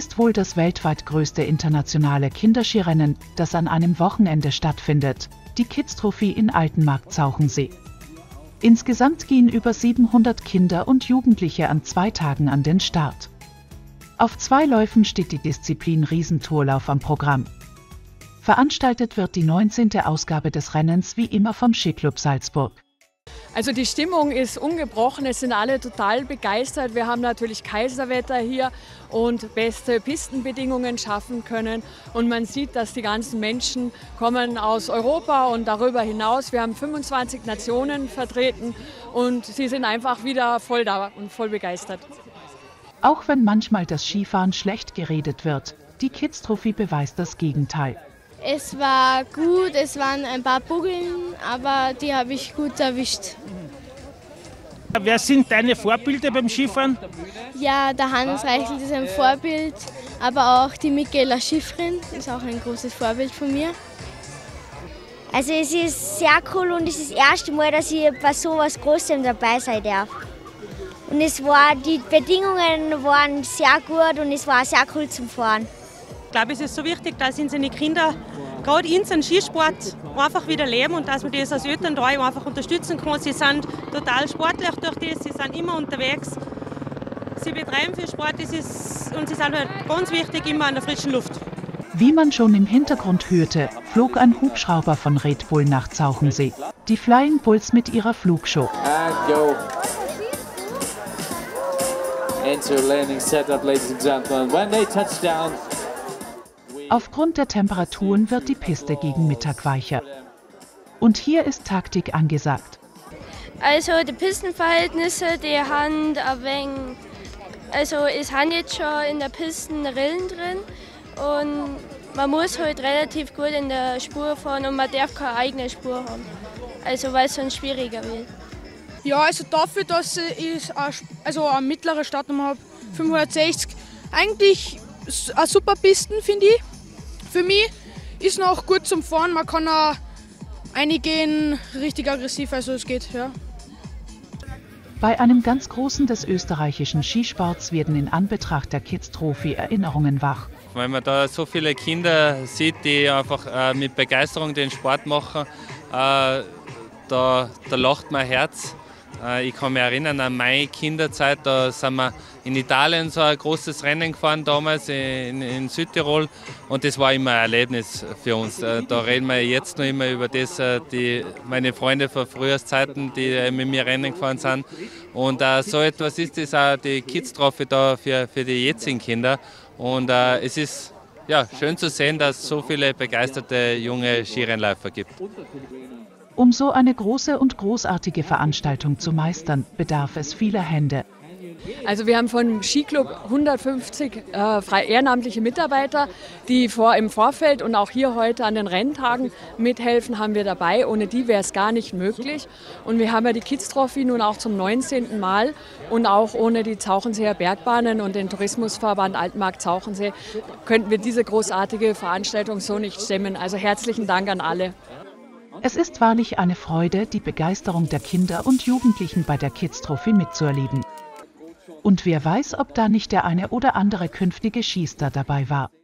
ist wohl das weltweit größte internationale Kinderskirennen, das an einem Wochenende stattfindet, die Kids Trophy in Altenmarkt-Zauchensee. Insgesamt gehen über 700 Kinder und Jugendliche an 2 Tagen an den Start. Auf 2 Läufen steht die Disziplin Riesentorlauf am Programm. Veranstaltet wird die 19. Ausgabe des Rennens wie immer vom Skiclub Salzburg. Also die Stimmung ist ungebrochen, es sind alle total begeistert. Wir haben natürlich Kaiserwetter hier und beste Pistenbedingungen schaffen können. Und man sieht, dass die ganzen Menschen kommen aus Europa und darüber hinaus. Wir haben 25 Nationen vertreten und sie sind einfach wieder voll da und voll begeistert. Auch wenn manchmal das Skifahren schlecht geredet wird, die Kids Trophy beweist das Gegenteil. Es war gut, es waren ein paar Bugeln, aber die habe ich gut erwischt. Wer sind deine Vorbilder beim Skifahren? Ja, der Hannes Reichelt ist ein Vorbild, aber auch die Michaela Schifrin ist auch ein großes Vorbild von mir. Also es ist sehr cool und es ist das erste Mal, dass ich bei so etwas Großem dabei sein darf. Und die Bedingungen waren sehr gut und es war sehr cool zum Fahren. Ich glaube, es ist so wichtig, dass unsere Kinder gerade in den Skisport einfach wieder leben und dass man das als Eltern da einfach unterstützen kann. Sie sind total sportlich durch das, sie sind immer unterwegs, sie betreiben viel Sport und sie sind halt ganz wichtig immer an der frischen Luft. Wie man schon im Hintergrund hörte, flog ein Hubschrauber von Red Bull nach Zauchensee. Die Flying Bulls mit ihrer Flugshow. Into landing setup, ladies and gentlemen. When they touch down. Aufgrund der Temperaturen wird die Piste gegen Mittag weicher. Und hier ist Taktik angesagt. Also die Pistenverhältnisse, die haben ein wenig, also es haben jetzt schon in der Piste Rillen drin und man muss halt relativ gut in der Spur fahren und man darf keine eigene Spur haben, also weil es sonst schwieriger wird. Ja, also dafür, dass ich eine mittlere Startnummer habe, 560, eigentlich eine super Pisten, finde ich. Für mich ist noch gut zum Fahren, man kann auch einigen richtig aggressiv, also es geht, ja. Bei einem ganz Großen des österreichischen Skisports werden in Anbetracht der Kids Trophy Erinnerungen wach. Weil man da so viele Kinder sieht, die einfach mit Begeisterung den Sport machen, da lacht mein Herz. Ich kann mich erinnern an meine Kinderzeit, da sind wir in Italien so ein großes Rennen gefahren, damals in Südtirol, und das war immer ein Erlebnis für uns. Da reden wir jetzt noch immer über das, meine Freunde von Frühjahrszeiten, die mit mir Rennen gefahren sind. Und so etwas ist das auch die Kids Trophy da für die jetzigen Kinder. Und es ist ja, schön zu sehen, dass es so viele begeisterte junge Skirennläufer gibt. Um so eine große und großartige Veranstaltung zu meistern, bedarf es vieler Hände. Also wir haben vom Skiclub 150 ehrenamtliche Mitarbeiter, die im Vorfeld und auch hier heute an den Renntagen mithelfen, haben wir dabei. Ohne die wäre es gar nicht möglich. Und wir haben ja die Kids Trophy nun auch zum 19. Mal. Und auch ohne die Zauchenseer Bergbahnen und den Tourismusverband Altenmarkt-Zauchensee könnten wir diese großartige Veranstaltung so nicht stemmen. Also herzlichen Dank an alle. Es ist wahrlich eine Freude, die Begeisterung der Kinder und Jugendlichen bei der Kids Trophy mitzuerleben. Und wer weiß, ob da nicht der eine oder andere künftige Skistar dabei war.